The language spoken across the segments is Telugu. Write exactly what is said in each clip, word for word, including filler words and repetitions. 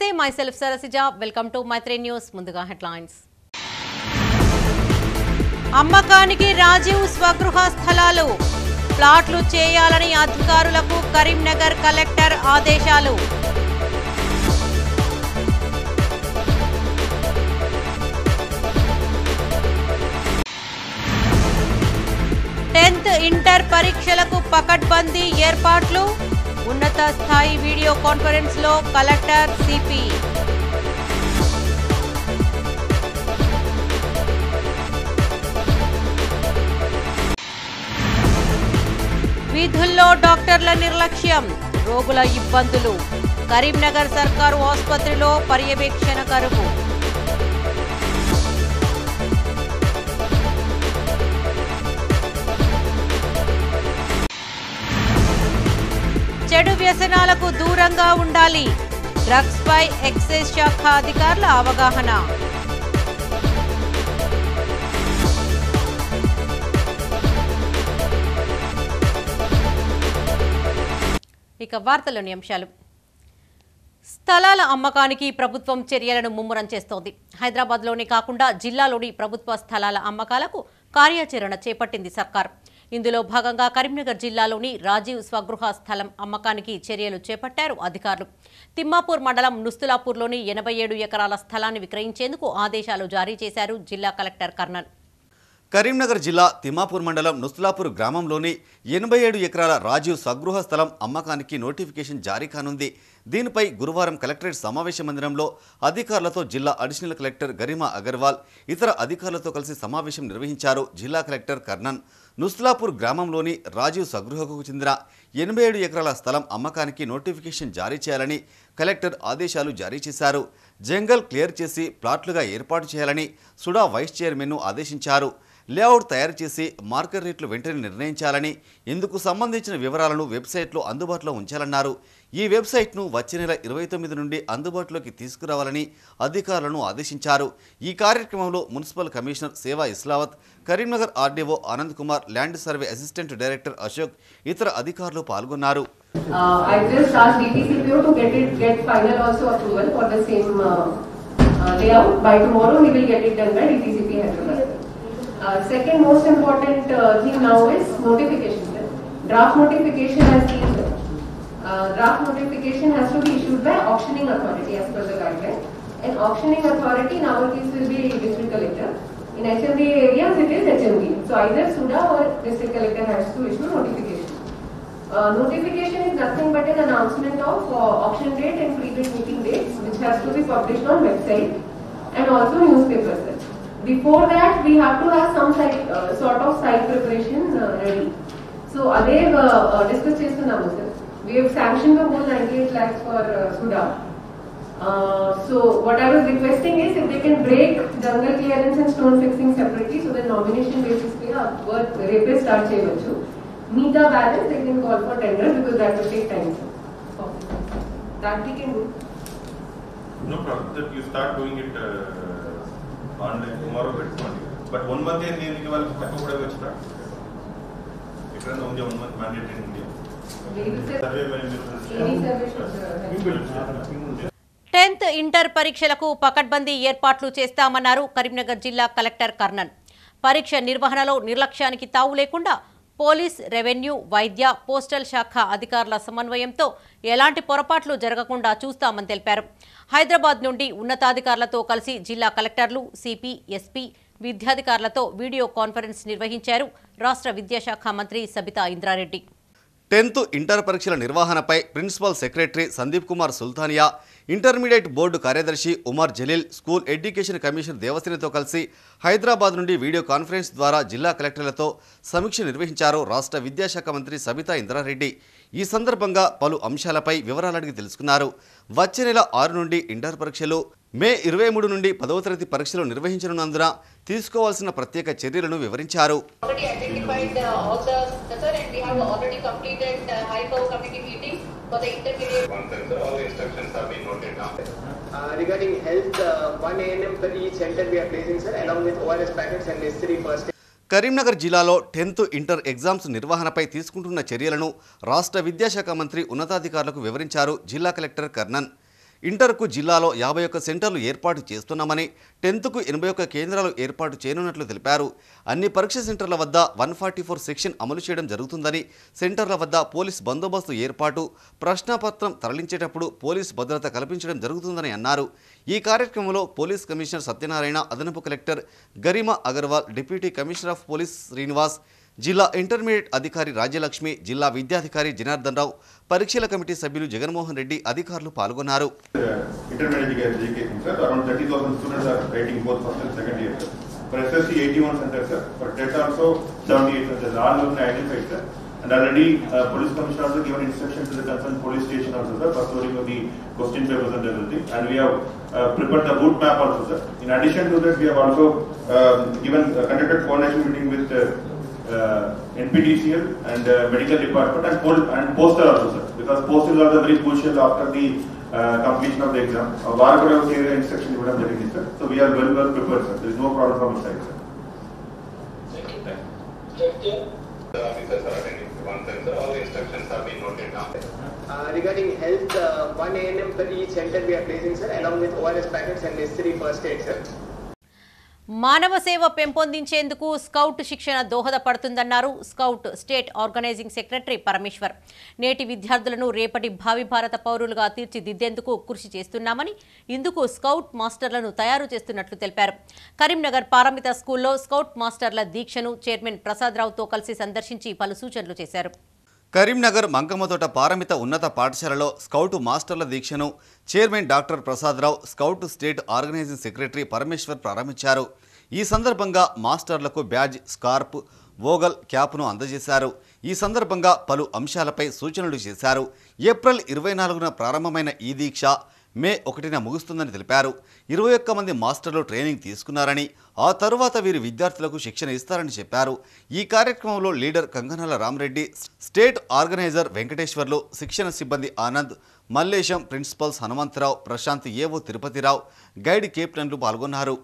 Namaste, myself Sarasija. Welcome to My three News. Munduga headlines. అమ్మకానికి రాజీవ్ స్వగృహ స్థలాలు ప్లాట్లు చేయాలని అధికారులకు కరీంనగర్ కలెక్టర్ ఆదేశాలు. టెన్త్ ఇంటర్ పరీక్షలకు పకడ్బందీ ఏర్పాట్లు ఉన్నత స్థాయి వీడియో కాన్ఫరెన్స్ లో కలెక్టర్ సిపి. విధుల్లో డాక్టర్ల నిర్లక్ష్యం, రోగుల ఇబ్బందులు. కరీంనగర్ సర్కారు ఆసుపత్రిలో పర్యవేక్షణ కరువు. చెడు వ్యసనాలకు దూరంగా ఉండాలి. డ్రగ్స్ పై ఎక్సైజ్ శాఖ అధికారుల అవగాహన. ఇక వార్తల్లోని అంశాలు. స్థలాల అమ్మకానికి ప్రభుత్వం చర్యలను ముమ్మరం చేస్తోంది. హైదరాబాద్లోనే కాకుండా జిల్లాలోని ప్రభుత్వ స్థలాల అమ్మకాలకు కార్యాచరణ చేపట్టింది సర్కార్. ఇందులో భాగంగా కరీంనగర్ జిల్లాలోని రాజీవ్ స్వగృహ స్థలం అమ్మకానికి చర్యలు చేపట్టారు అధికారులు. తిమ్మాపూర్ మండలం నుస్తులాపూర్లోని ఎనభై ఏడు ఎకరాల స్థలాన్ని విక్రయించేందుకు ఆదేశాలు జారీ చేశారు జిల్లా కలెక్టర్ కర్నన్. కరీంనగర్ జిల్లా తిమ్మాపూర్ మండలం నుస్తులాపూర్ గ్రామంలోని ఎనభై ఏడు ఎకరాల రాజీవ్ స్వగృహ స్థలం అమ్మకానికి నోటిఫికేషన్ జారీ కానుంది. దీనిపై గురువారం కలెక్టరేట్ సమావేశ మందిరంలో అధికారులతో జిల్లా అడిషనల్ కలెక్టర్ గరిమా అగర్వాల్ ఇతర అధికారులతో కలిసి సమావేశం నిర్వహించారు జిల్లా కలెక్టర్ కర్నన్. నుస్తులాపూర్ గ్రామంలోని రాజీవ్ స్వగృహకు చెందిన ఎనభై ఏడు ఎకరాల స్థలం అమ్మకానికి నోటిఫికేషన్ జారీ చేయాలని కలెక్టర్ ఆదేశాలు జారీ చేశారు. జంగల్ క్లియర్ చేసి ప్లాట్లుగా ఏర్పాటు చేయాలని సుడా వైస్ చైర్మన్ను ఆదేశించారు. లేఅవుట్ తయారు చేసి మార్కెట్ రేట్లు వెంటనే నిర్ణయించాలని, ఇందుకు సంబంధించిన వివరాలను వెబ్సైట్లో అందుబాటులో ఉంచాలన్నారు. ఈ వెబ్సైట్ను వచ్చే నెల ఇరవై తొమ్మిది నుండి అందుబాటులోకి తీసుకురావాలని అధికారులను ఆదేశించారు. ఈ కార్యక్రమంలో municipal commissioner Seva Islavath, Karimnagar RDO Anand Kumar, land survey assistant director Ashok ఇతర అధికారులు పాల్గొన్నారు. Uh, I just asked D P C P O to get it, get final also approval for the same uh, uh, layout. By tomorrow, we will get it done by D P C P Hyderabad. Uh, second most important uh, thing now is notification. Sir. Draft notification has been uh, draft notification has to be issued by auctioning authority as per the guideline. And auctioning authority in our case will be district collector. In H M D A areas, it is H M D. So either SUDA or district collector has to issue notification. Uh, notification is nothing but an announcement of uh, auction date and pre-bid meeting dates, which has to be published on website and also newspapers. Before that, we have to have some site, uh, sort of site preparation uh, ready. So, ade uh, uh, discuss chestunnam sir. We have sanctioned the whole ninety-eight lakhs for uh, SUDA. Uh, so, what I was requesting is if they can break jungle clearance and stone fixing separately, so that nomination basis pe work rapid start cheyachu. Meet the balance, they can call for tender because that will take time. Okay. That we can do. No problem. That you start doing it uh, online tomorrow, but one month in the India, well, I could have start. If you know, one month mandate in India. Tenth inter పరీక్షలకు పకడ్బందీ ఏర్పాట్లు చేస్తామన్నారు కరీంనగర్ జిల్లా కలెక్టర్ కర్నన్. పరీక్ష నిర్వహణలో నిర్లక్ష్యానికి తావు లేకుండా పోలీస్, రెవెన్యూ, వైద్య, పోస్టల్ శాఖ అధికారుల సమన్వయంతో ఎలాంటి పొరపాట్లు జరగకుండా చూస్తామని తెలిపారు. హైదరాబాద్ నుండి ఉన్నతాధికారులతో కలిసి జిల్లా కలెక్టర్లు, సిపి, ఎస్పీ, విద్యాధికారులతో వీడియో కాన్ఫరెన్స్ నిర్వహించారు రాష్ట్ర విద్యాశాఖ మంత్రి సబితా ఇంద్రారెడ్డి. టెన్త్ ఇంటర్ పరీక్షల నిర్వహణపై principal secretary Sandeep Kumar Sultania, intermediate board కార్యదర్శి Umar Jaleel, school education commissioner దేవశ్రీతో కలిసి హైదరాబాద్ నుండి వీడియో కాన్ఫరెన్స్ ద్వారా జిల్లా కలెక్టర్లతో సమీక్ష నిర్వహించారు రాష్ట్ర విద్యాశాఖ మంత్రి సబితా ఇంద్రారెడ్డి. ఈ సందర్భంగా పలు అంశాలపై వివరాలు అడిగి తెలుసుకున్నారు. వచ్చే నెల ఆరు నుండి ఇంటర్ పరీక్షలు, మే ఇరవై మూడు నుండి పదవ తరగతి పరీక్షలు నిర్వహించనున్నందున తీసుకోవాల్సిన ప్రత్యేక చర్యలను వివరించారు. Regarding health, uh, one A N M per each center we are placing, sir, along with O R S packets and necessary first aid. Karimnagar జిల్లాలో టెన్త్ ఇంటర్ ఎగ్జామ్స్ నిర్వహణపై తీసుకుంటున్న చర్యలను రాష్ట్ర విద్యాశాఖ మంత్రి ఉన్నతాధికారులకు వివరించారు జిల్లా కలెక్టర్ కర్నన్. ఇంటర్కు జిల్లాలో యాభై ఒక్క సెంటర్లు ఏర్పాటు చేస్తున్నామని, టెన్త్కు ఎనభై ఒక్క కేంద్రాలు ఏర్పాటు చేయనున్నట్లు తెలిపారు. అన్ని పరీక్ష సెంటర్ల వద్ద వన్ ఫార్టీ ఫోర్ సెక్షన్ అమలు చేయడం జరుగుతుందని, సెంటర్ల వద్ద పోలీస్ బందోబస్తు ఏర్పాటు, ప్రశ్నాపత్రం తరలించేటప్పుడు పోలీస్ భద్రత కల్పించడం జరుగుతుందని అన్నారు. ఈ కార్యక్రమంలో పోలీస్ కమిషనర్ సత్యనారాయణ, అదనపు collector Garima Agarwal, deputy commissioner of police Srinivas, జిల్లా ఇంటర్మీడియట్ అధికారి రాజ్యలక్ష్మి, జిల్లా విద్యాధికారి జనార్దన్ రావు, పరీక్షల కమిటీ సభ్యులు జగన్మోహన్ రెడ్డి అధికారులు పాల్గొన్నారు. Intermediate education, sir. Around thirty thousand students are writing both first and second year, sir. For S S C, eighty-one centers, sir. For TET also, seventy-eight centers. All of them identified, sir. And already, uh, police commissioner also given instruction to the concerned police station also, sir, for storing of the question papers and everything. And we have uh, prepared the route map also, sir. In addition to that, we have also uh, given uh, conducted coordination meeting with uh, uh, N P T C L and uh, medical department and, poll, and postal also, sir. Because postals are the very crucial after the Uh, completion of the exam. Varu kuda clear instruction iవ్వడం జరిగింది, sir. So we are well well prepared, sir. There is no problem from our side, sir. Thank you. Thank you. The officers are attending to one center. All the instructions have been noted down. Uh, regarding health, uh, one A N M per each center we are placing, sir, along with O R S packets and necessary first aid, sir. మానవ సేవ పెంపొందించేందుకు స్కౌట్ శిక్షణ దోహదపడుతుందన్నారు scout state organising secretary Parameshwar. నేటి విద్యార్థులను రేపటి భావి భారత పౌరులుగా తీర్చిదిద్దేందుకు కృషి చేస్తున్నామని, ఇందుకు స్కౌట్ మాస్టర్లను తయారు చేస్తున్నట్లు తెలిపారు. కరీంనగర్ పారమిత స్కూల్లో స్కౌట్ మాస్టర్ల దీక్షను చైర్మన్ ప్రసాదరావుతో కలిసి సందర్శించి పలు సూచనలు చేశారు. కరీంనగర్ మంకమ్మతోట పారమిత ఉన్నత పాఠశాలలో స్కౌట్ మాస్టర్ల దీక్షను chairman doctor Prasadarao, scout state organising secretary Parameshwar ప్రారంభించారు. ఈ సందర్భంగా మాస్టర్లకు బ్యాడ్జ్, స్కార్ప్, వోగల్, క్యాప్ను అందజేశారు. ఈ సందర్భంగా పలు అంశాలపై సూచనలు చేశారు. ఏప్రిల్ ఇరవై నాలుగున ప్రారంభమైన ఈ దీక్ష మే ఒకటిన ముగుస్తుందని తెలిపారు. ఇరవై ఒక్క మంది మాస్టర్లు ట్రైనింగ్ తీసుకున్నారని, ఆ తరువాత వీరి విద్యార్థులకు శిక్షణ ఇస్తారని చెప్పారు. ఈ కార్యక్రమంలో leader Kanganala Ramareddy, state organiser Venkateshwarlu, శిక్షణ సిబ్బంది Anand, Mallesham, principals Hanumantharao, Prashanth, AO Tirupathirao, guide కెప్టెన్లు పాల్గొన్నారు.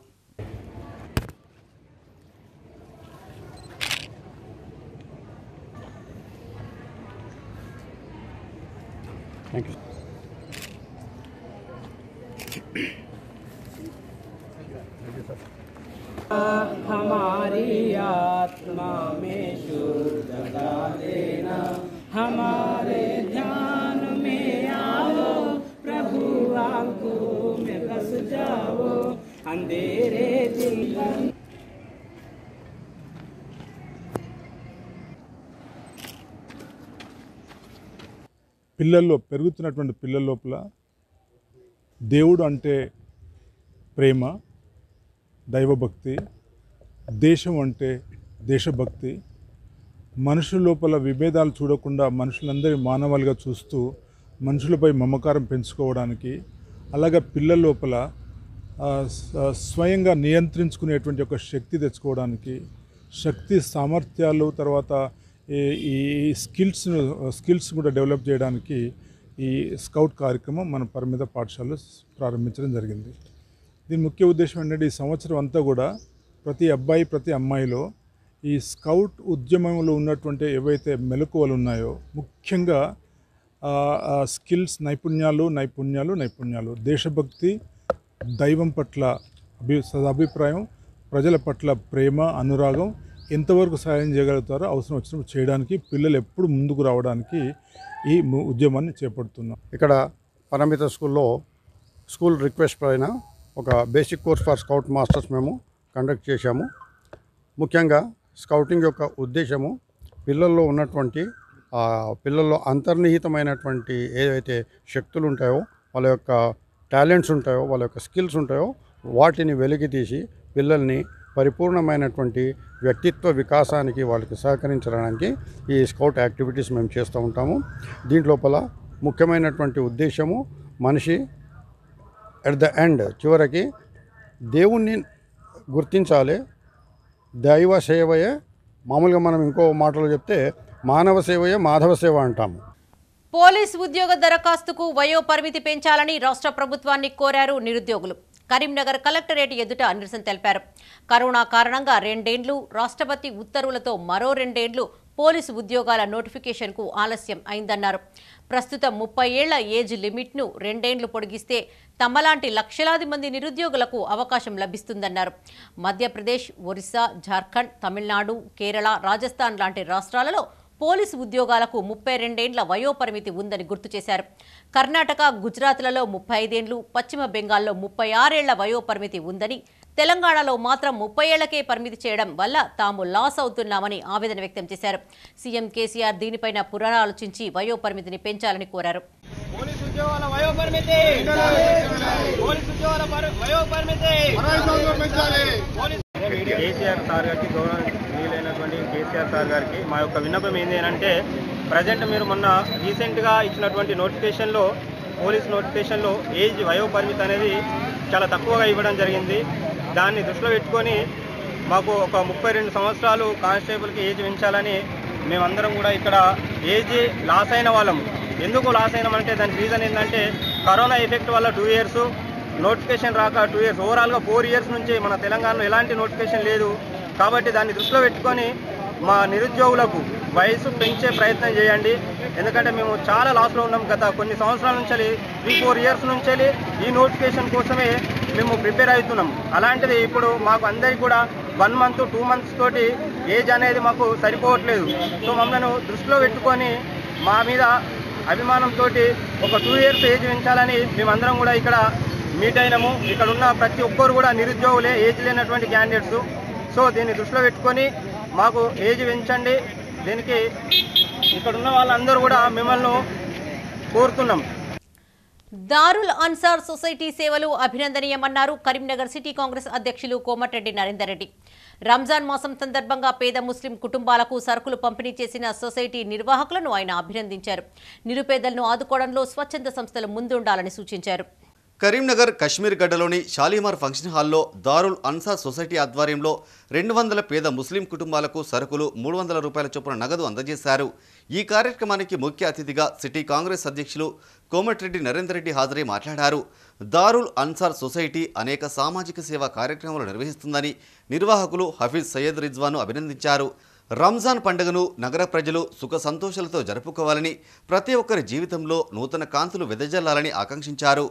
हमारी आत्मा में शुद्धता देना, हमारे ध्यान में आओ, प्रभु आंखों में बस जाओ, अंधेरे जीवन పిల్లల్లో పెరుగుతున్నటువంటి పిల్లల లోపల దేవుడు అంటే ప్రేమ, దైవభక్తి, దేశం అంటే దేశభక్తి, మనుషుల లోపల విభేదాలు చూడకుండా మనుషులందరి మానవాళిగా చూస్తూ మనుషులపై మమకారం పెంచుకోవడానికి, అలాగే పిల్లల లోపల స్వయంగా నియంత్రించుకునేటువంటి ఒక శక్తి తెచ్చుకోవడానికి, శక్తి సామర్థ్యాలు, తర్వాత ఈ స్కిల్స్ స్కిల్స్ కూడా డెవలప్ చేయడానికి ఈ స్కౌట్ కార్యక్రమం మన పరిమిత పాఠశాలలో ప్రారంభించడం జరిగింది. దీని ముఖ్య ఉద్దేశం ఏంటంటే ఈ సంవత్సరం అంతా కూడా ప్రతి అబ్బాయి ప్రతి అమ్మాయిలో ఈ స్కౌట్ ఉద్యమంలో ఉన్నటువంటి ఏవైతే మెలకువలు ఉన్నాయో, ముఖ్యంగా స్కిల్స్, నైపుణ్యాలు నైపుణ్యాలు నైపుణ్యాలు దేశభక్తి, దైవం పట్ల అభి సదాభిప్రాయం, ప్రజల పట్ల ప్రేమ, అనురాగం ఎంతవరకు సహాయం చేయగలుగుతారో అవసరం వచ్చినప్పుడు చేయడానికి పిల్లలు ఎప్పుడు ముందుకు రావడానికి ఈ ఉద్యమాన్ని చేపడుతున్నాం. ఇక్కడ పరిమిత స్కూల్లో స్కూల్ రిక్వెస్ట్ పైన ఒక basic course for scout masters మేము కండక్ట్ చేశాము. ముఖ్యంగా స్కౌటింగ్ యొక్క ఉద్దేశము పిల్లల్లో ఉన్నటువంటి పిల్లల్లో అంతర్నిహితమైనటువంటి ఏవైతే శక్తులు ఉంటాయో, వాళ్ళ యొక్క టాలెంట్స్ ఉంటాయో, వాళ్ళ యొక్క స్కిల్స్ ఉంటాయో వాటిని వెలికి తీసి పిల్లల్ని పరిపూర్ణమైనటువంటి వ్యక్తిత్వ వికాసానికి వాళ్ళకి సహకరించడానికి ఈ స్కౌట్ యాక్టివిటీస్ మేము చేస్తూ ఉంటాము. దీంట్లోపల ముఖ్యమైనటువంటి ఉద్దేశము మనిషి ఎట్ ద ఎండ్ చివరికి దేవుణ్ణి గుర్తించాలి. దైవ సేవయే, మామూలుగా మనం ఇంకో మాటలో చెప్తే మానవ సేవయే మాధవ సేవ అంటాము. పోలీస్ ఉద్యోగ దరఖాస్తుకు వయో పరిమితి పెంచాలని రాష్ట్ర ప్రభుత్వాన్ని కోరారు నిరుద్యోగులు. కరీంనగర్ కలెక్టరేట్ ఎదుట నిరసన తెలిపారు. కరోనా కారణంగా రెండేండ్లు, రాష్ట్రపతి ఉత్తర్వులతో మరో రెండేండ్లు పోలీసు ఉద్యోగాల నోటిఫికేషన్కు ఆలస్యం అయిందన్నారు. ప్రస్తుతం ముప్పై ఏళ్ల ఏజ్ లిమిట్ను రెండేండ్లు పొడిగిస్తే తమలాంటి లక్షలాది మంది నిరుద్యోగులకు అవకాశం లభిస్తుందన్నారు. మధ్యప్రదేశ్, ఒరిస్సా, జార్ఖండ్, తమిళనాడు, కేరళ, రాజస్థాన్ లాంటి రాష్ట్రాలలో పోలీసు ఉద్యోగాలకు ముప్పై రెండేండ్ల వయోపరిమితి ఉందని గుర్తు చేశారు. కర్ణాటక, గుజరాత్లలో ముప్పై ఐదేండ్లు, పశ్చిమ బెంగాల్లో ముప్పై ఆరేళ్ల వయోపరిమితి ఉందని, తెలంగాణలో మాత్రం ముప్పై ఏళ్లకే పరిమితి చేయడం వల్ల తాము లాస్ అవుతున్నామని ఆవేదన వ్యక్తం చేశారు. సీఎం కేసీఆర్ దీనిపైన పునరాలోచించి వయోపరిమితిని పెంచాలని కోరారు. కేసీఆర్ సార్ గారికి గౌరవనీయులైనటువంటి కేసీఆర్ సార్ గారికి మా యొక్క విన్నపం ఏంటి అంటే, ప్రజెంట్ మీరు మొన్న రీసెంట్గా ఇచ్చినటువంటి నోటిఫికేషన్లో పోలీస్ నోటిఫికేషన్లో ఏజ్ వయో పరిమితి అనేది చాలా తక్కువగా ఇవ్వడం జరిగింది. దాన్ని దృష్టిలో పెట్టుకొని మాకు ఒక ముప్పై రెండు సంవత్సరాలు కానిస్టేబుల్కి ఏజ్ పెంచాలని మేమందరం కూడా ఇక్కడ ఏజ్ లాస్ అయిన వాళ్ళము. ఎందుకు లాస్ అయినామంటే దానికి రీజన్ ఏంటంటే, కరోనా ఎఫెక్ట్ వల్ల టూ ఇయర్స్ నోటిఫికేషన్ రాక టూ ఇయర్స్ ఓవరాల్గా ఫోర్ ఇయర్స్ నుంచి మన తెలంగాణలో ఎలాంటి నోటిఫికేషన్ లేదు. కాబట్టి దాన్ని దృష్టిలో పెట్టుకొని మా నిరుద్యోగులకు వయసు పెంచే ప్రయత్నం చేయండి. ఎందుకంటే మేము చాలా లాస్లో ఉన్నాం. గత కొన్ని సంవత్సరాల నుంచి త్రీ ఫోర్ ఇయర్స్ నుంచి ఈ నోటిఫికేషన్ కోసమే మేము ప్రిపేర్ అవుతున్నాం. అలాంటిది ఇప్పుడు మాకు అందరికీ కూడా వన్ మంత్ టూ మంత్స్ తోటి ఏజ్ అనేది మాకు సరిపోవట్లేదు. సో మమ్మల్ని దృష్టిలో పెట్టుకొని మా మీద అభిమానంతో ఒక టూ ఇయర్స్ ఏజ్ పెంచాలని మేమందరం కూడా ఇక్కడ మీట్ అయినాము. ఇక్కడ ఉన్న ప్రతి ఒక్కరు కూడా నిరుద్యోగులే, ఏజ్ లేనటువంటి క్యాండిడేట్స్. సో దీన్ని దృష్టిలో పెట్టుకొని మాకు ఏజ్ పెంచండి. దీనికి ఇక్కడ ఉన్న వాళ్ళందరూ కూడా మిమ్మల్ని కోరుతున్నాం. దారుల్ అన్సార్ సొసైటీ సేవలు అభినందనీయమన్నారు కరీంనగర్ సిటీ కాంగ్రెస్ అధ్యక్షులు కోమటిరెడ్డి నరేందర్ రెడ్డి. రంజాన్ మాసం సందర్భంగా పేద ముస్లిం కుటుంబాలకు సరుకులు పంపిణీ చేసిన సొసైటీ నిర్వాహకులను ఆయన అభినందించారు. నిరుపేదలను ఆదుకోవడంలో స్వచ్ఛంద సంస్థలు ముందుండాలని సూచించారు. కరీంనగర్ కశ్మీర్ గడ్డలోని షాలీమార్ ఫంక్షన్ హాల్లో దారుల్ అన్సార్ సొసైటీ ఆధ్వర్యంలో రెండు వందల పేద ముస్లిం కుటుంబాలకు సరుకులు మూడు వందల రూపాయల చొప్పున నగదు అందజేశారు. ఈ కార్యక్రమానికి ముఖ్య అతిథిగా సిటీ కాంగ్రెస్ అధ్యక్షులు కోమటిరెడ్డి నరేందర్ రెడ్డి హాజరై మాట్లాడారు. దారుల్ అన్సార్ సొసైటీ అనేక సామాజిక సేవా కార్యక్రమాలు నిర్వహిస్తుందని నిర్వాహకులు హఫీజ్ సయ్యద్ రిజ్వాను అభినందించారు. రంజాన్ పండుగను నగర ప్రజలు సుఖ సంతోషాలతో జరుపుకోవాలని, ప్రతి ఒక్కరి జీవితంలో నూతన కాంతులు వెదజల్లాలని ఆకాంక్షించారు.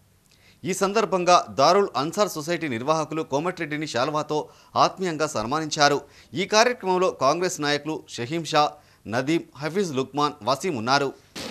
ఈ సందర్భంగా దారుల్ అన్సార్ సొసైటీ నిర్వాహకులు కోమటిరెడ్డిని శాల్వాతో ఆత్మీయంగా సన్మానించారు. ఈ కార్యక్రమంలో కాంగ్రెస్ నాయకులు షహీం షా, నదీం, హఫీజ్ లుక్మాన్, వసీం ఉన్నారు.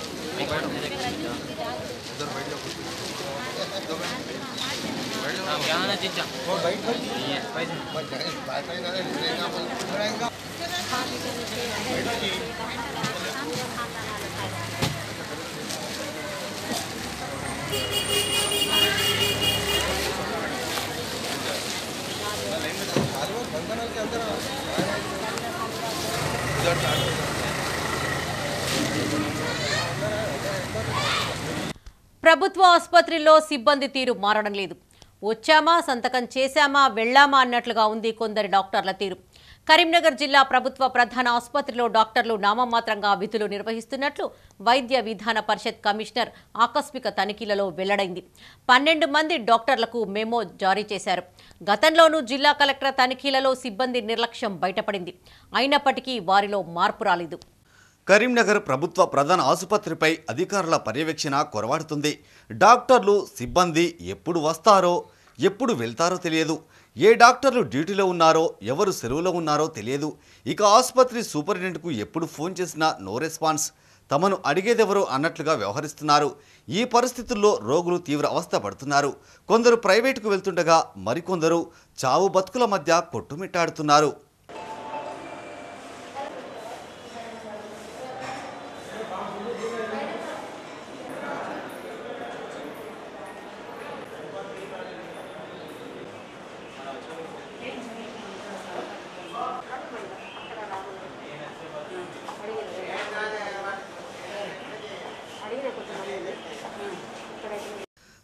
ప్రభుత్వ ఆసుపత్రిలో సిబ్బంది తీరు మారడం లేదు. వచ్చామా, సంతకం చేశామా, వెళ్లామా అన్నట్లుగా ఉంది కొందరి డాక్టర్ల తీరు. కరీంనగర్ జిల్లా ప్రభుత్వ ప్రధాన ఆసుపత్రిలో డాక్టర్లు నామమాత్రంగా విధులు నిర్వహిస్తున్నట్లు వైద్య విధాన పరిషత్ కమిషనర్ ఆకస్మిక తనిఖీలలో వెల్లడైంది. పన్నెండు మంది డాక్టర్లకు మెమో జారీ చేశారు. గతంలోనూ జిల్లా కలెక్టర్ తనిఖీలలో సిబ్బంది నిర్లక్ష్యం బయటపడింది. అయినప్పటికీ వారిలో మార్పు రాలేదు. కరీంనగర్ ప్రభుత్వ ప్రధాన ఆసుపత్రిపై అధికారుల పర్యవేక్షణ కొరవాడుతుంది. డాక్టర్లు, సిబ్బంది ఎప్పుడు వస్తారో, ఎప్పుడు వెళ్తారో తెలియదు. ఏ డాక్టర్లు డ్యూటీలో ఉన్నారో, ఎవరు సెలవులో ఉన్నారో తెలియదు. ఇక ఆసుపత్రి సూపరింటెండెంట్కు ఎప్పుడు ఫోన్ చేసినా నో రెస్పాన్స్. తమను అడిగేదెవరో అన్నట్లుగా వ్యవహరిస్తున్నారు. ఈ పరిస్థితుల్లో రోగులు తీవ్ర అవస్థ పడుతున్నారు. కొందరు ప్రైవేటుకు వెళ్తుండగా మరికొందరు చావు బతుకుల మధ్య కొట్టుమిట్టాడుతున్నారు.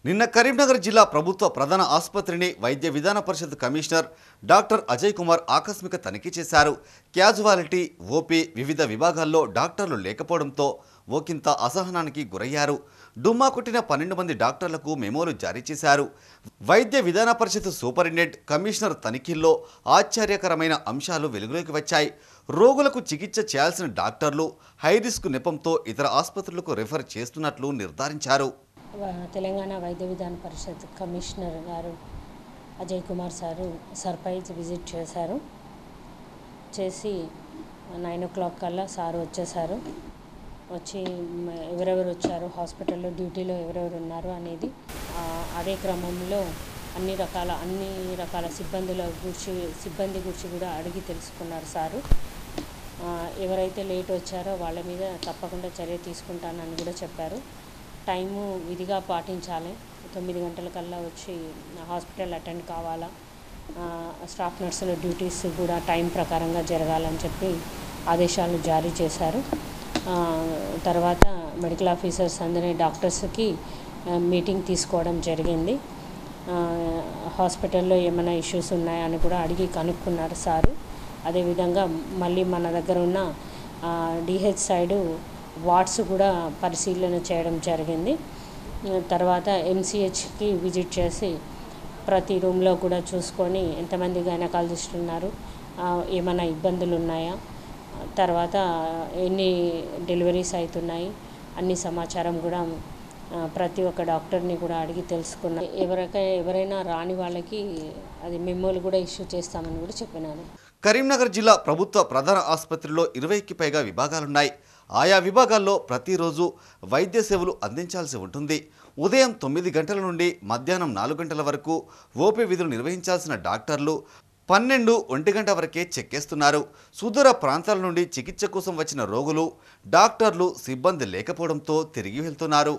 నిన్న కరీంనగర్ జిల్లా ప్రభుత్వ ప్రధాన ఆసుపత్రిని వైద్య విధాన పరిషత్ కమిషనర్ డాక్టర్ అజయ్ కుమార్ ఆకస్మిక తనిఖీ చేశారు. క్యాజువాలిటీ, ఓపీ వివిధ విభాగాల్లో డాక్టర్లు లేకపోవడంతో ఓకింత అసహనానికి గురయ్యారు. డుమ్మా కొట్టిన పన్నెండు మంది డాక్టర్లకు మెమోలు జారీ చేశారు. వైద్య విధాన పరిషత్ సూపరింటెండెంట్ కమిషనర్ తనిఖీల్లో ఆశ్చర్యకరమైన అంశాలు వెలుగులోకి వచ్చాయి. రోగులకు చికిత్స చేయాల్సిన డాక్టర్లు హై రిస్క్ నెపంతో ఇతర ఆసుపత్రులకు రిఫర్ చేస్తున్నట్లు నిర్ధారించారు. తెలంగాణ వైద్య విధాన పరిషత్ కమిషనర్ గారు Ajay Kumar sir surprise visit చేశారు. చేసి నైన్ ఓ క్లాక్ కల్లా సారు వచ్చేసారు. వచ్చి ఎవరెవరు వచ్చారు, హాస్పిటల్లో డ్యూటీలో ఎవరెవరు ఉన్నారు అనేది అదే క్రమంలో అన్ని రకాల అన్ని రకాల సిబ్బందుల గురించి సిబ్బంది గురించి కూడా అడిగి తెలుసుకున్నారు సారు. ఎవరైతే లేట్ వచ్చారో వాళ్ళ మీద తప్పకుండా చర్య తీసుకుంటానని కూడా చెప్పారు. టైము విధిగా పాటించాలి, తొమ్మిది గంటల కల్లా వచ్చి హాస్పిటల్ అటెండ్ కావాలా, స్టాఫ్ నర్సుల డ్యూటీస్ కూడా టైం ప్రకారంగా జరగాలని చెప్పి ఆదేశాలు జారీ చేశారు. తర్వాత మెడికల్ ఆఫీసర్స్ అందరి డాక్టర్స్కి మీటింగ్ తీసుకోవడం జరిగింది. హాస్పిటల్లో ఏమైనా ఇష్యూస్ ఉన్నాయా అని కూడా అడిగి కనుక్కున్నారు సారు. అదేవిధంగా మళ్ళీ మన దగ్గర ఉన్న డిహెచ్ సైడు వార్డ్స్ కూడా పరిశీలన చేయడం జరిగింది. తర్వాత ఎంసీహెచ్కి విజిట్ చేసి ప్రతి రూమ్లో కూడా చూసుకొని ఎంతమంది గైనకాలజిస్టులు ఉన్నారు, ఏమైనా ఇబ్బందులు ఉన్నాయా, తర్వాత ఎన్ని డెలివరీస్ అవుతున్నాయి అన్ని సమాచారం కూడా ప్రతి ఒక్క డాక్టర్ని కూడా అడిగి తెలుసుకున్నా. ఎవరికై ఎవరైనా రాని వాళ్ళకి అది మెమోలు కూడా ఇష్యూ చేస్తామని కూడా చెప్పినాను. కరీంనగర్ జిల్లా ప్రభుత్వ ప్రధాన ఆసుపత్రిలో ఇరవైకి పైగా విభాగాలున్నాయి. ఆయా విభాగాల్లో ప్రతిరోజు వైద్య సేవలు అందించాల్సి ఉంటుంది. ఉదయం తొమ్మిది గంటల నుండి మధ్యాహ్నం నాలుగు గంటల వరకు ఓపీ విధులు నిర్వహించాల్సిన డాక్టర్లు పన్నెండు ఒంటి గంట వరకే చెక్కేస్తున్నారు. సుదూర ప్రాంతాల నుండి చికిత్స కోసం వచ్చిన రోగులు, డాక్టర్లు, సిబ్బంది లేకపోవడంతో తిరిగి వెళ్తున్నారు.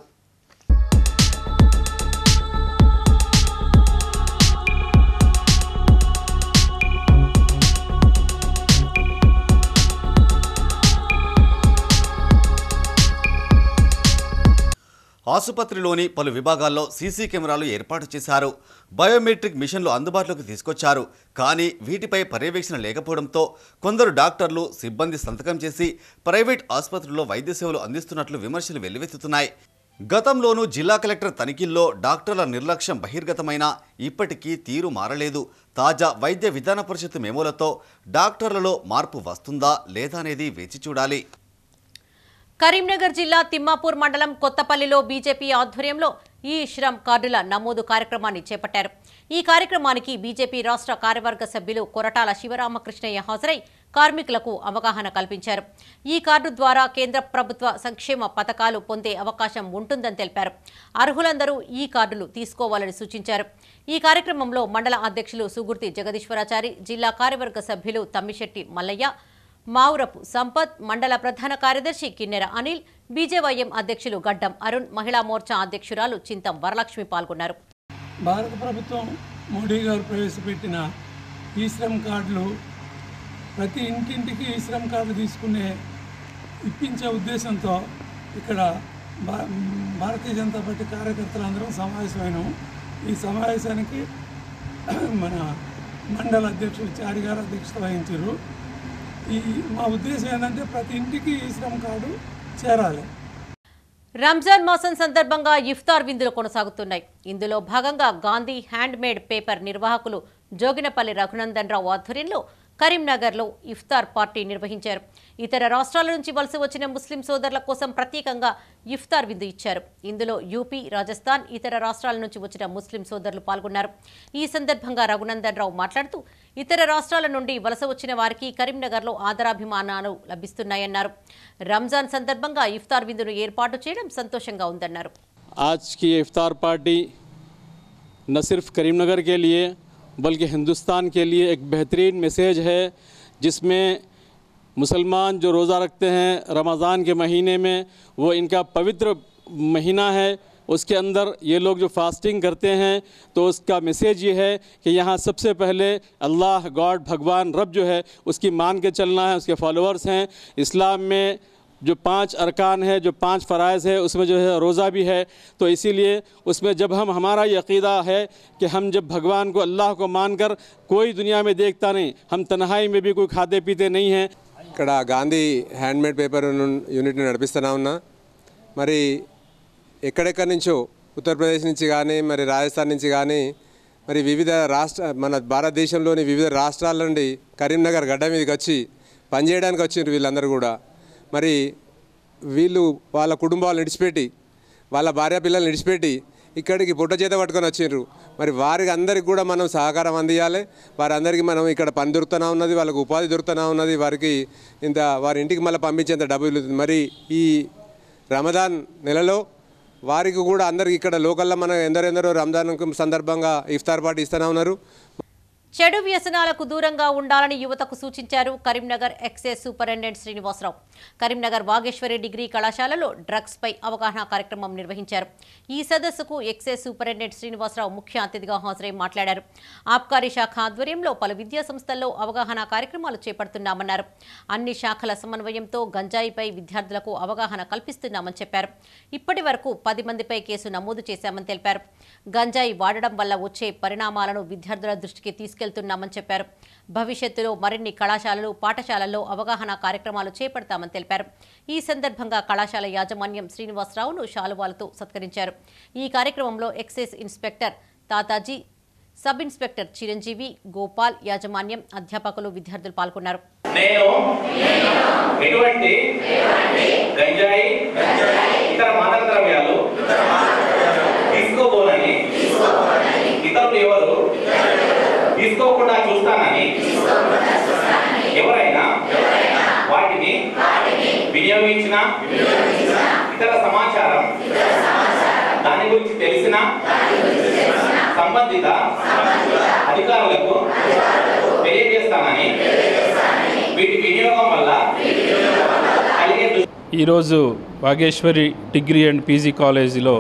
ఆసుపత్రిలోని పలు విభాగాల్లో సీసీ కెమెరాలు ఏర్పాటు చేశారు. బయోమెట్రిక్ మిషన్లు అందుబాటులోకి తీసుకొచ్చారు. కానీ వీటిపై పర్యవేక్షణ లేకపోవడంతో కొందరు డాక్టర్లు, సిబ్బంది సంతకం చేసి ప్రైవేట్ ఆసుపత్రుల్లో వైద్య సేవలు అందిస్తున్నట్లు విమర్శలు వెల్లువెత్తుతున్నాయి. గతంలోనూ జిల్లా కలెక్టర్ తనిఖీల్లో డాక్టర్ల నిర్లక్ష్యం బహిర్గతమైనా ఇప్పటికీ తీరు మారలేదు. తాజా వైద్య విధాన పరిషత్ మెమోలతో డాక్టర్లలో మార్పు వస్తుందా లేదా అనేది వేచి చూడాలి. కరీంనగర్ జిల్లా తిమ్మాపూర్ మండలం కొత్తపల్లిలో బీజేపీ ఆధ్వర్యంలో ఈ శ్రమ్ కార్డుల నమోదు కార్యక్రమాన్ని చేపట్టారు. ఈ కార్యక్రమానికి బీజేపీ రాష్ట్ర కార్యవర్గ సభ్యులు కొరటాల శివరామకృష్ణయ్య హాజరై కార్మికులకు అవగాహన కల్పించారు. ఈ కార్డు ద్వారా కేంద్ర ప్రభుత్వ సంక్షేమ పథకాలు పొందే అవకాశం ఉంటుందని తెలిపారు. అర్హులందరూ ఈ కార్డులు తీసుకోవాలని సూచించారు. ఈ కార్యక్రమంలో మండల అధ్యక్షులు సుగుర్తి జగదీశ్వరాచారి, జిల్లా కార్యవర్గ సభ్యులు తమ్మిశెట్టి మల్లయ్య, మావురపు సంపత్, మండల ప్రధాన కార్యదర్శి కిన్నెర అనిల్, బీజేవైఎం అధ్యక్షులు గడ్డం అరుణ్, మహిళా మోర్చా అధ్యక్షురాలు చింతం వరలక్ష్మి పాల్గొన్నారు. భారత ప్రభుత్వం మోడీ గారు ప్రవేశపెట్టిన ఈ శ్రమ్ కార్డులు ప్రతి ఇంటింటికి ఈ శ్రమ్ కార్డు తీసుకునే ఇప్పించే ఉద్దేశంతో ఇక్కడ భారతీయ జనతా పార్టీ కార్యకర్తలందరం సమావేశమైనాము. ఈ సమావేశానికి మన మండల అధ్యక్షులు చారి గారు అధ్యక్షత వహించారు. ఈ మా ఉద్దేశం ఏంటంటే ప్రతి ఇంటికి ఈ శ్రమ్ కార్డు చేరాలి. రంజాన్ మాసం సందర్భంగా ఇఫ్తార్ విందులు కొనసాగుతున్నాయి. ఇందులో భాగంగా గాంధీ హ్యాండ్ మేడ్ పేపర్ నిర్వాహకులు జోగినపల్లి రఘునందన్ రావు ఆధ్వర్యంలో కరీంనగర్లో ఇఫ్తార్ పార్టీ నిర్వహించారు. ఇతర రాష్ట్రాల నుంచి వలస వచ్చిన ముస్లిం సోదరుల కోసం ప్రత్యేకంగా ఇఫ్తార్ విందు ఇచ్చారు. ఇందులో యూపీ, రాజస్థాన్, ఇతర రాష్ట్రాల నుంచి వచ్చిన ముస్లిం సోదరులు పాల్గొన్నారు. ఈ సందర్భంగా రఘునందన్ రావు మాట్లాడుతూ ఇతర రాష్ట్రాల నుండి వలస వచ్చిన వారికి కరీంనగర్లో ఆదరాభిమానాలు లభిస్తున్నాయన్నారు. రంజాన్ సందర్భంగా ఇఫ్తార్ విందును ఏర్పాటు చేయడం సంతోషంగా ఉందన్నారు. आज की इफ्तार पार्टी न सिर्फ करीमनगर के लिए बल्कि हिंदुस्तान के लिए एक बेहतरीन मैसेज है, जिसमें मुसलमान जो रोज़ा रखते हैं रमज़ान के महीने में, वो इनका पवित्र महीना है, उसके अंदर ये लोग जो फास्टिंग करते हैं तो उसका मैसेज ये है कि यहाँ सबसे पहले अल्लाह, गॉड, भगवान, रब जो है उसकी मान के चलना है, उसके फॉलोअर्स हैं। इस्लाम में जो पांच अरकान है, जो पांच फ़राइज़ है, उसमें जो है रोज़ा भी है। तो इसीलिए उसमें जब हम हमारा ये अक़ीदा है कि हम जब भगवान को अल्लाह को मानकर कोई दुनिया में देखता नहीं, हम तन्हाई में भी कोई खाते पीते नहीं हैं। ఇక్కడ గాంధీ హ్యాండ్మేడ్ పేపర్ యూనిట్ని నడిపిస్తూనే ఉన్నా. మరి ఎక్కడెక్కడి నుంచో ఉత్తరప్రదేశ్ నుంచి కానీ మరి రాజస్థాన్ నుంచి కానీ మరి వివిధ రాష్ట్ర మన భారతదేశంలోని వివిధ రాష్ట్రాల నుండి కరీంనగర్ గడ్డ మీదకి వచ్చి పనిచేయడానికి వచ్చిండ్రు వీళ్ళందరూ కూడా. మరి వీళ్ళు వాళ్ళ కుటుంబాలను విడిచిపెట్టి వాళ్ళ భార్య పిల్లల్ని విడిచిపెట్టి ఇక్కడికి పుట్ట చేత పట్టుకొని వచ్చిండ్రు. మరి వారికి అందరికి కూడా మనం సహకారం అందియాలి. వారందరికీ మనం ఇక్కడ పని దొరుకుతూనే ఉన్నది, వాళ్ళకు ఉపాధి దొరుకుతూనే ఉన్నది, వారికి ఇంత వారి ఇంటికి మళ్ళీ పంపించేంత డబ్బులు. మరి ఈ రమదాన్ నెలలో వారికి కూడా అందరికి ఇక్కడ లోకల్లో మన ఎందరెందరో రంజాన్ సందర్భంగా ఇఫ్తార్ పార్టీ ఇస్తూనే ఉన్నారు. చెడు వ్యసనాలకు దూరంగా ఉండాలని యువతకు సూచించారు Karimnagar excise superintendent Srinivasarao. Karimnagar Vageshwari degree కళాశాలలో డ్రగ్స్ పై అవగాహన కార్యక్రమం నిర్వహించారు. ఈ సదస్సుకు ఎక్సైజ్ సూపరింటెండెంట్ శ్రీనివాసరావు ముఖ్య అతిథిగా హాజరై మాట్లాడారు. ఆబ్కారీ శాఖ ఆధ్వర్యంలో పలు విద్యా సంస్థల్లో అవగాహన కార్యక్రమాలు చేపడుతున్నామన్నారు. అన్ని శాఖల సమన్వయంతో గంజాయిపై విద్యార్థులకు అవగాహన కల్పిస్తున్నామని చెప్పారు. ఇప్పటి వరకు పది మందిపై కేసు నమోదు చేశామని తెలిపారు. గంజాయి వాడడం వల్ల వచ్చే పరిణామాలను విద్యార్థుల దృష్టికి తీసుకు కెళ్తున్నామని చెప్పారు. భవిష్యత్తులో మరిన్ని కళాశాలలు పాఠశాలల్లో అవగాహన కార్యక్రమాలు చేపడతామని తెలిపారు. ఈ సందర్భంగా కళాశాల యాజమాన్యం శ్రీనివాసరావును శాలువాలతో సత్కరించారు. ఈ కార్యక్రమంలో excise inspector Tataji, sub inspector Chiranjeevi, Gopal, యాజమాన్యం, అధ్యాపకులు, విద్యార్థులు పాల్గొన్నారు. నేను ఎటువంటి గంజాయి ఇతర మాదక ద్రవ్యాలు తీసుకోబోనని ఇతరులు ఎవరు తీసుకోకుండా చూస్తానని ఎవరైనా వాటిని వినియోగించిన ఇతర సమాచారం దాని గురించి తెలిసిన సంబంధిత అధికారులకు తెలియజేస్తానని వీటి వినియోగం వల్ల కలిగే ఈరోజు వాగేశ్వరి డిగ్రీ అండ్ పీజీ కాలేజీలో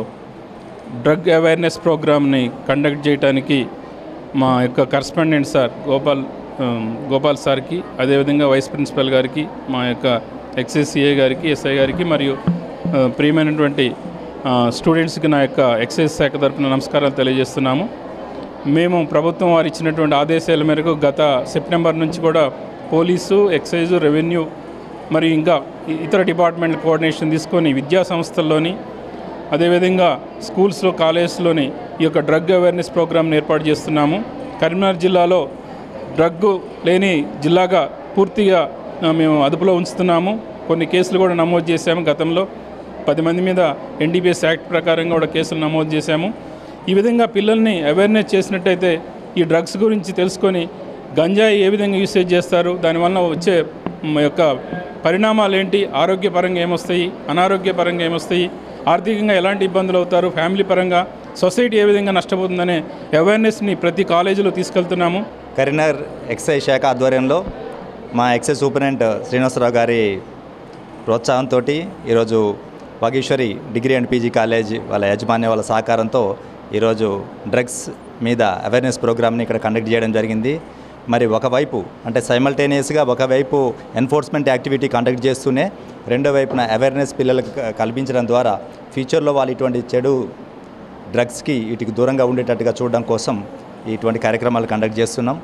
డ్రగ్ అవేర్నెస్ ప్రోగ్రామ్ని కండక్ట్ చేయడానికి మా యొక్క కరస్పాండెంట్ సార్ గోపాల్ గోపాల్ సార్కి, అదేవిధంగా వైస్ ప్రిన్సిపల్ గారికి, మా యొక్క ఎక్సైజ్ గారికి, ఎస్ఐ గారికి మరియు ప్రియమైనటువంటి స్టూడెంట్స్కి నా యొక్క ఎక్సైజ్ శాఖ తరపున నమస్కారాలు తెలియజేస్తున్నాము. మేము ప్రభుత్వం వారు ఇచ్చినటువంటి ఆదేశాల మేరకు గత సెప్టెంబర్ నుంచి కూడా పోలీసు, ఎక్సైజు, రెవెన్యూ మరియు ఇంకా ఇతర డిపార్ట్మెంట్ల కోఆర్డినేషన్ తీసుకొని విద్యా సంస్థల్లోని అదేవిధంగా స్కూల్స్లో, కాలేజెస్లోని ఈ యొక్క డ్రగ్ అవేర్నెస్ ప్రోగ్రామ్ని ఏర్పాటు చేస్తున్నాము. కరీంనగర్ జిల్లాలో డ్రగ్ లేని జిల్లాగా పూర్తిగా మేము అదుపులో ఉంచుతున్నాము. కొన్ని కేసులు కూడా నమోదు చేశాము. గతంలో పది మంది మీద ఎన్డీపీఎస్ యాక్ట్ ప్రకారంగా కూడా కేసులు నమోదు చేశాము. ఈ విధంగా పిల్లల్ని అవేర్నెస్ చేసినట్టయితే ఈ డ్రగ్స్ గురించి తెలుసుకొని గంజాయి ఏ విధంగా యూసేజ్ చేస్తారు, దానివల్ల వచ్చే యొక్క పరిణామాలు ఏంటి, ఆరోగ్యపరంగా ఏమొస్తాయి, అనారోగ్యపరంగా ఏమొస్తాయి, ఆర్థికంగా ఎలాంటి ఇబ్బందులు అవుతారు, ఫ్యామిలీ పరంగా సొసైటీ ఏ విధంగా నష్టపోతుందనే అవేర్నెస్ని ప్రతి కాలేజీలో తీసుకెళ్తున్నాము. కరీంనగర్ ఎక్సైజ్ శాఖ ఆధ్వర్యంలో మా ఎక్సైజ్ సూపరింటెండెంట్ శ్రీనివాసరావు గారి ప్రోత్సాహంతో ఈరోజు Vageshwari degree and PG college వాళ్ళ యాజమాన్య వాళ్ళ సహకారంతో ఈరోజు డ్రగ్స్ మీద అవేర్నెస్ ప్రోగ్రామ్ని ఇక్కడ కండక్ట్ చేయడం జరిగింది. మరి ఒకవైపు అంటే సైమల్టేనియస్గా ఒకవైపు ఎన్ఫోర్స్మెంట్ యాక్టివిటీ కండక్ట్ చేస్తూనే రెండో వైపున అవేర్నెస్ పిల్లలకు కల్పించడం ద్వారా ఫ్యూచర్లో వాళ్ళు ఇటువంటి చెడు డ్రగ్స్కి వీటికి దూరంగా ఉండేటట్టుగా చూడడం కోసం ఇటువంటి కార్యక్రమాలు కండక్ట్ చేస్తున్నాం.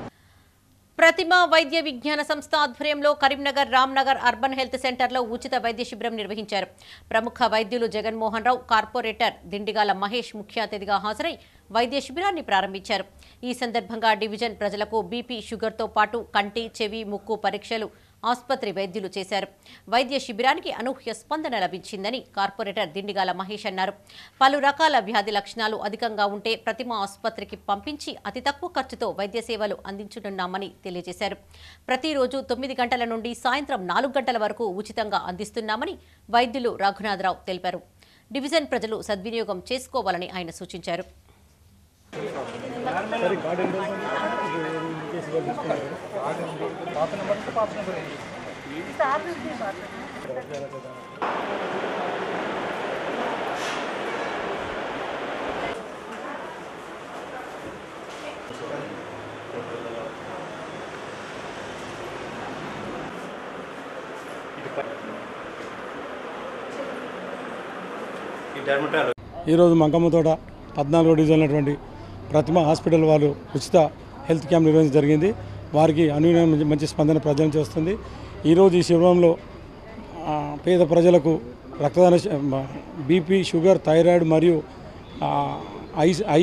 ప్రతిమ వైద్య విజ్ఞాన సంస్థ ఆధ్వర్యంలో కరీంనగర్ రామ్నగర్ అర్బన్ హెల్త్ సెంటర్లో ఉచిత వైద్య శిబిరం నిర్వహించారు. ప్రముఖ వైద్యులు జగన్మోహన్ రావు, కార్పొరేటర్ దిండిగాల మహేష్ ముఖ్య అతిథిగా హాజరై వైద్య శిబిరాన్ని ప్రారంభించారు. ఈ సందర్భంగా డివిజన్ ప్రజలకు బీపీ, షుగర్తో పాటు కంటి, చెవి, ముక్కు పరీక్షలు ఆసుపత్రి వైద్యులు చేశారు. వైద్య శిబిరానికి అనూహ్య స్పందన లభించిందని కార్పొరేటర్ దిండిగాల మహేష్ అన్నారు. పలు రకాల వ్యాధి లక్షణాలు అధికంగా ఉంటే ప్రతిమ ఆసుపత్రికి పంపించి అతి తక్కువ ఖర్చుతో వైద్య సేవలు అందించనున్నామని తెలియజేశారు. ప్రతిరోజు తొమ్మిది గంటల నుండి సాయంత్రం నాలుగు గంటల వరకు ఉచితంగా అందిస్తున్నామని వైద్యులు రఘునాథరావు తెలిపారు. డివిజన్ ప్రజలు సద్వినియోగం చేసుకోవాలని ఆయన సూచించారు. ఈరోజు మంకమ్మతోట పద్నాలుగో డివిజన్ ఉన్నటువంటి ప్రతిమ హాస్పిటల్ వాళ్ళు ఉచిత హెల్త్ క్యాంప్ నిర్వహించడం జరిగింది. వారికి అనుగుణంగా మంచి స్పందన ప్రజల నుంచి వస్తుంది. ఈరోజు ఈ శిబిరంలో పేద ప్రజలకు రక్తదాన బీపీ, షుగర్, థైరాయిడ్ మరియు ఐ ఐ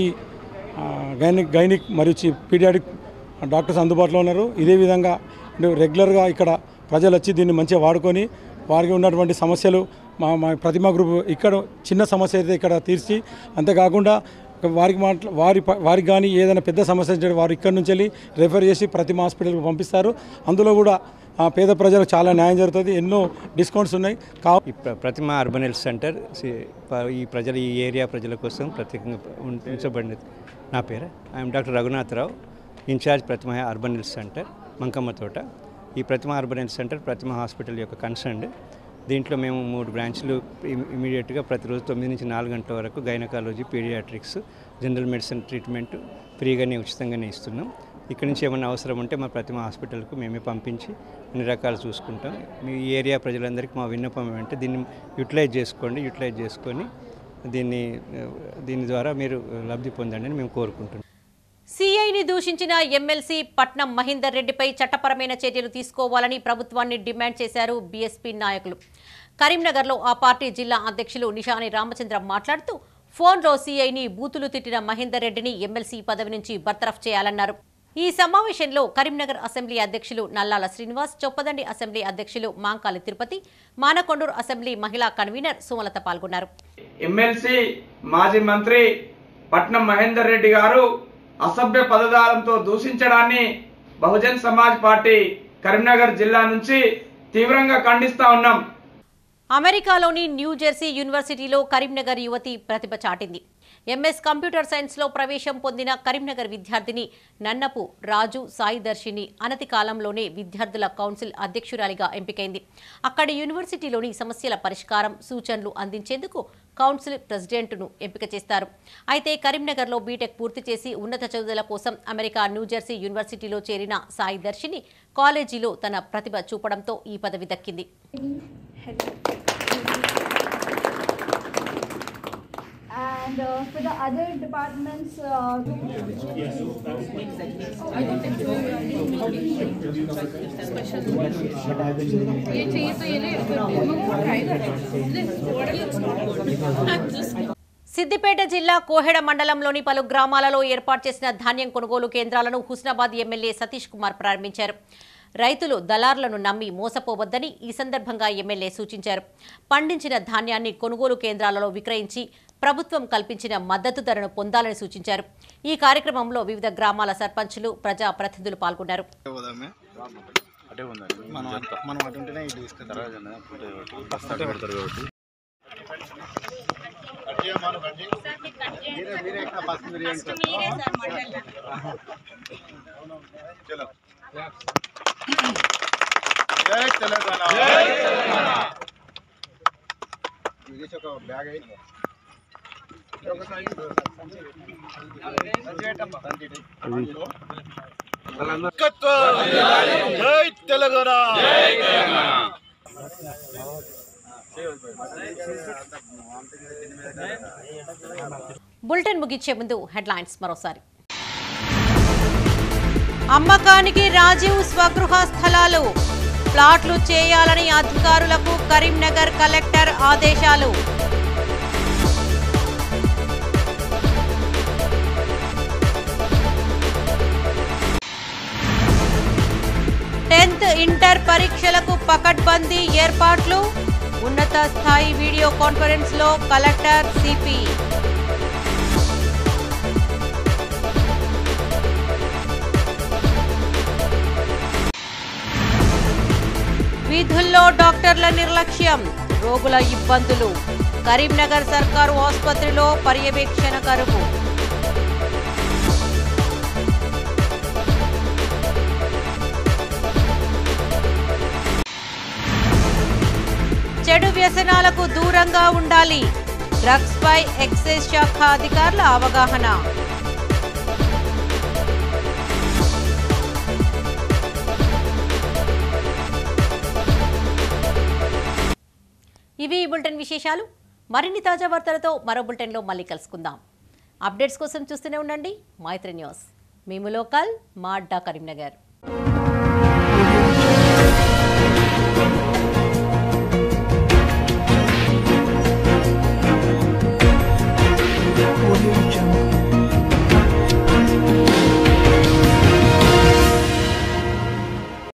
గైనిక్ గైనిక్ మరియు పీడియాటిక్ డాక్టర్స్ అందుబాటులో ఉన్నారు. ఇదే విధంగా రెగ్యులర్గా ఇక్కడ ప్రజలు వచ్చి దీన్ని మంచిగా వాడుకొని వారికి ఉన్నటువంటి సమస్యలు మా మా ప్రతిమా గ్రూప్ ఇక్కడ చిన్న సమస్య అయితే ఇక్కడ తీర్చి, అంతేకాకుండా వారికి మాట్లా వారి వారికి కానీ ఏదైనా పెద్ద సమస్య ఉంటే వారు ఇక్కడ నుంచి వెళ్ళి రెఫర్ చేసి ప్రతిమా హాస్పిటల్కి పంపిస్తారు. అందులో కూడా పేద ప్రజలకు చాలా న్యాయం జరుగుతుంది. ఎన్నో డిస్కౌంట్స్ ఉన్నాయి. కా ప్రతిమ అర్బన్ హెల్త్ సెంటర్ ఈ ప్రజల ఈ ఏరియా ప్రజల కోసం ప్రత్యేకంగా ఉంచబడినది. నా పేరు I'm doctor Raghunatharao, incharge Prathima urban health centre Mankammathota. ఈ Prathima urban health centre Prathima hospital యొక్క కన్సర్న్. దీంట్లో మేము మూడు బ్రాంచ్లు ఇమీడియట్గా ప్రతిరోజు తొమ్మిది నుంచి నాలుగు గంటల వరకు gynaecology, paediatrics, general medicine treatment ఫ్రీగానే ఉచితంగానే ఇస్తున్నాం. ఇక్కడ నుంచి ఏమైనా అవసరం ఉంటే మా ప్రతిమ హాస్పిటల్కు మేమే పంపించి అన్ని రకాలు చూసుకుంటాం. మీ ఏరియా ప్రజలందరికీ మా విన్నపం ఏమంటే దీన్ని యూటిలైజ్ చేసుకోండి. యూటిలైజ్ చేసుకొని దీన్ని దీని ద్వారా మీరు లబ్ధి పొందండి అని మేము కోరుకుంటున్నాం. సీఐని దూషించిన ఎమ్మెల్సీ పట్నం మహేందర్ రెడ్డిపై చట్టపరమైన చర్యలు తీసుకోవాలని ప్రభుత్వాన్ని డిమాండ్ చేశారు బీఎస్పీ నాయకులు. కరీంనగర్లో ఆ పార్టీ జిల్లా అధ్యక్షులు నిషాని రామచంద్ర మాట్లాడుతూ ఫోన్లో సీఐని బూతులు తిట్టిన మహేందర్ రెడ్డిని ఎమ్మెల్సీ పదవి నుంచి బర్తరఫ్ చేయాలన్నారు. ఈ సమావేశంలో కరీంనగర్ అసెంబ్లీ అధ్యక్షులు నల్లాల శ్రీనివాస్, చొప్పదండి అసెంబ్లీ అధ్యక్షులు మాంకాలి తిరుపతి, మానకొండూరు అసెంబ్లీ మహిళా కన్వీనర్ సుమలత పాల్గొన్నారు. ఎమ్మెల్సీ మాజీ మంత్రి పట్నం మహేందర్ రెడ్డి గారు అసభ్య పదజాలంతో దూషించడాన్ని బహుజన్ సమాజ్ పార్టీ కరీంనగర్ జిల్లా నుంచి తీవ్రంగా ఖండిస్తా ఉన్నాం. అమెరికాలోని న్యూ జెర్సీ యూనివర్సిటీలో కరీంనగర్ యువతి ప్రతిభ చాటింది. ఎంఎస్ కంప్యూటర్ సైన్స్లో ప్రవేశం పొందిన కరీంనగర్ విద్యార్థిని నన్నపు రాజు సాయి దర్శిని అనతి కాలంలోనే విద్యార్థుల కౌన్సిల్ అధ్యక్షురాలిగా ఎంపికైంది. అక్కడి యూనివర్సిటీలోని సమస్యల పరిష్కారం, సూచనలు అందించేందుకు కౌన్సిల్ ప్రెసిడెంట్ను ఎంపిక చేస్తారు. అయితే కరీంనగర్లో బీటెక్ పూర్తి చేసి ఉన్నత చదువుల కోసం అమెరికా న్యూజెర్సీ యూనివర్సిటీలో చేరిన సాయి దర్శిని కాలేజీలో తన ప్రతిభ చూపడంతో ఈ పదవి దక్కింది. And uh, for the other departments, uh, Siddipet జిల్లా కోహెడ మండలంలోని పలు గ్రామాలలో ఏర్పాటు చేసిన ధాన్యం కొనుగోలు కేంద్రాలను హుస్నాబాద్ ఎమ్మెల్యే సతీష్ కుమార్ ప్రారంభించారు. రైతులు దళార్లను నమ్మి మోసపోవద్దని ఈ సందర్భంగా ఎమ్మెల్యే సూచించారు. పండించిన ధాన్యాన్ని కొనుగోలు కేంద్రాలలో విక్రయించి ప్రభుత్వం కల్పించిన మద్దతు ధరను పొందాలని సూచించారు. ఈ కార్యక్రమంలో వివిధ గ్రామాల సర్పంచులు, ప్రజా ప్రతినిధులు పాల్గొన్నారు. జై తెలంగాణ జై తెలంగాణ ఇది ఒక బ్యాగ్ అయి జై తెలంగాణ జై తెలంగాణ. బులెటిన్ ముగించే ముందు హెడ్లైన్స్ మరోసారి. అమ్మకానికి రాజీవ్ స్వగృహ స్థలాలు, ప్లాట్లు చేయాలని అధికారులకు కరీంనగర్ కలెక్టర్ ఆదేశాలు. టెన్త్ ఇంటర్ పరీక్షలకు పకడ్బందీ ఏర్పాట్లు, ఉన్నత స్థాయి వీడియో కాన్ఫరెన్స్ లో కలెక్టర్ సిపి. విధుల్లో డాక్టర్ల నిర్లక్ష్యం, రోగుల ఇబ్బందులు, కరీంనగర్ సర్కారు ఆసుపత్రిలో పర్యవేక్షణ కరువు. చెడు వ్యసనాలకు దూరంగా ఉండాలి, డ్రగ్స్ పై ఎక్సైజ్ శాఖ అధికారుల అవగాహన. ఇవి ఈ బులెటిన్ విశేషాలు. మరిన్ని తాజా వార్తలతో మరో బులెటిన్లో మళ్ళీ కలుసుకుందాం. అప్డేట్స్ కోసం చూస్తూనే ఉండండి మైత్రి న్యూస్. మేము లోకల్ మా అడ్డా కరీంనగర్.